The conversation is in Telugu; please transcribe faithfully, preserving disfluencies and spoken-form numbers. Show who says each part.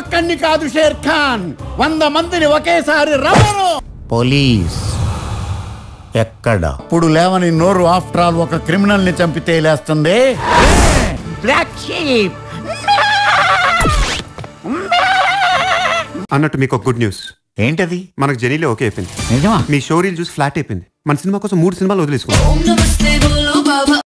Speaker 1: ఒక్కడిని కాదు షేర్ ఖాన్, వంద మందిని ఒకేసారి రమ్మను. పోలీస్ ఎక్కడ? ఇప్పుడు లేవని నోరు, ఆఫ్టర్ ఆల్ ఒక క్రిమినల్ ని చంపితే లేస్తుంది. Black sheep.
Speaker 2: అన్నట్టు మీకు ఒక గుడ్ న్యూస్.
Speaker 1: ఏంటది?
Speaker 2: మనకు జెనీలో ఓకే అయిపోయింది.
Speaker 1: నిజమా?
Speaker 2: మీ షో రీల్ చూసి ఫ్లాట్ అయిపోయింది. మన సినిమా కోసం మూడు సినిమాలు వదిలేసుకున్నాం.